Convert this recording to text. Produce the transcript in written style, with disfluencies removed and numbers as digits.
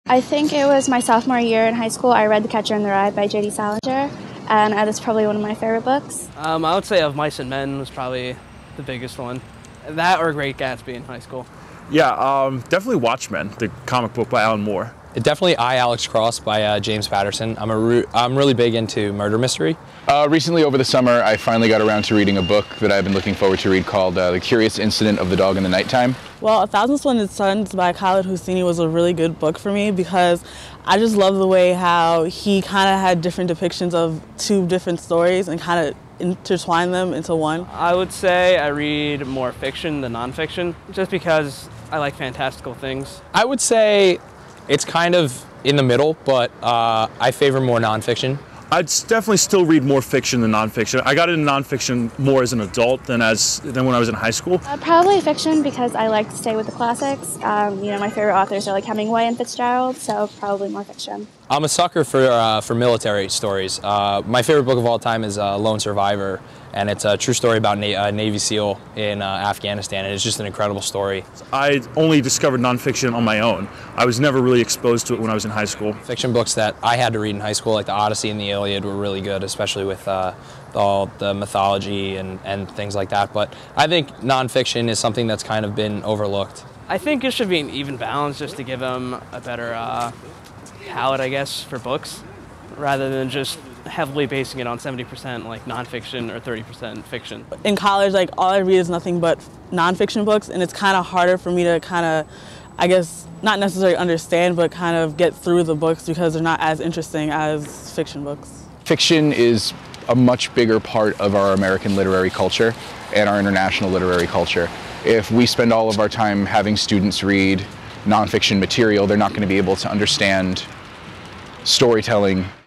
I think it was my sophomore year in high school. I read The Catcher in the Rye by J.D. Salinger, and that's probably one of my favorite books. I would say Of Mice and Men was probably the biggest one. That or Great Gatsby in high school. Yeah, definitely Watchmen, the comic book by Alan Moore. Definitely I, Alex Cross by James Patterson. I'm really big into murder mystery. Recently over the summer, I finally got around to reading a book that I've been looking forward to read called The Curious Incident of the Dog in the Nighttime. Well, A Thousand Splendid Suns by Khaled Hosseini was a really good book for me because I just love the way how he kind of had different depictions of two different stories and kind of intertwine them into one. I would say I read more fiction than nonfiction, just because I like fantastical things. I would say it's kind of in the middle, but I favor more nonfiction. I'd definitely still read more fiction than nonfiction. I got into nonfiction more as an adult than when I was in high school. Probably fiction because I like to stay with the classics. My favorite authors are like Hemingway and Fitzgerald, so probably more fiction. I'm a sucker for military stories. My favorite book of all time is Lone Survivor, and it's a true story about a Navy SEAL in Afghanistan, and it's just an incredible story. I only discovered nonfiction on my own. I was never really exposed to it when I was in high school. Fiction books that I had to read in high school, like the Odyssey and the Iliad, were really good, especially with all the mythology and things like that. But I think nonfiction is something that's kind of been overlooked. I think it should be an even balance just to give them a better palette, I guess, for books, rather than just heavily basing it on 70% like nonfiction or 30% fiction. In college, like all I read is nothing but nonfiction books, and it's kind of harder for me to kind of, I guess, not necessarily understand, but kind of get through the books because they're not as interesting as fiction books. Fiction is a much bigger part of our American literary culture and our international literary culture. If we spend all of our time having students read nonfiction material, they're not going to be able to understand storytelling